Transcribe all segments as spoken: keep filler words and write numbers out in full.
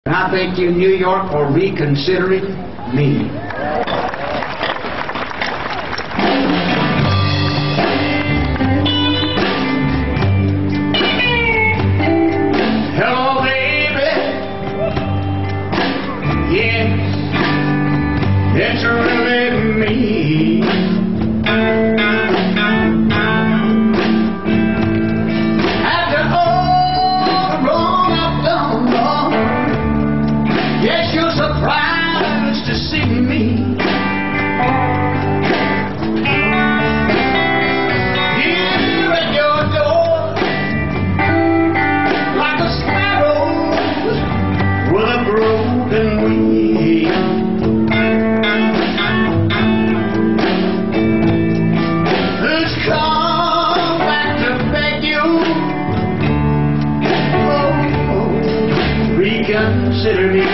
And I thank you, New York, for reconsidering me. Hello, baby. Yes, it's really me. After all the wrong I've done, Lord, yes, you're surprised to see me. Here at your door, like a sparrow with a broken wing. Who's come back to beg you? Oh, oh, reconsider me.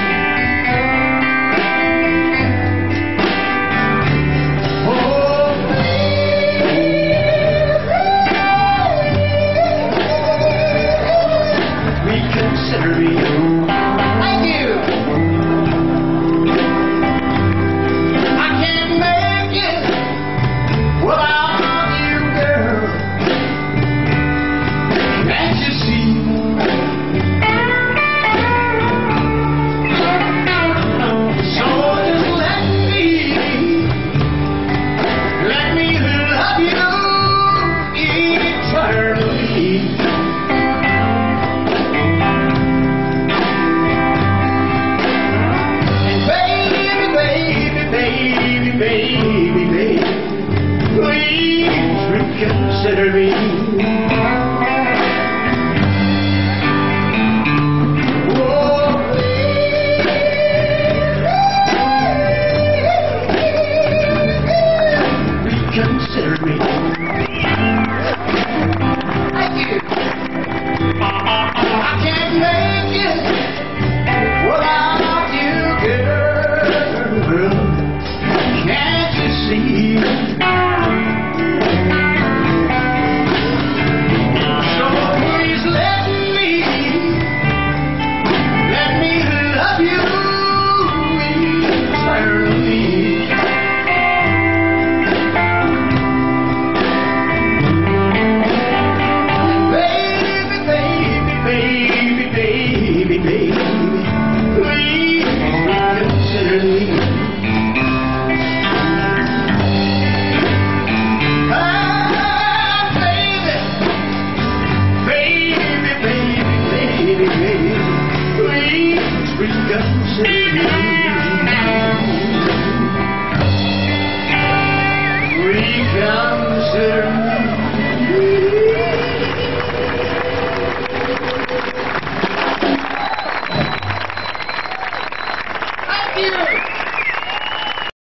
Consider me. Thank you. I can't make it without you, girl. Can't you see? So just let me, let me love you eternally. Baby, baby, please reconsider me.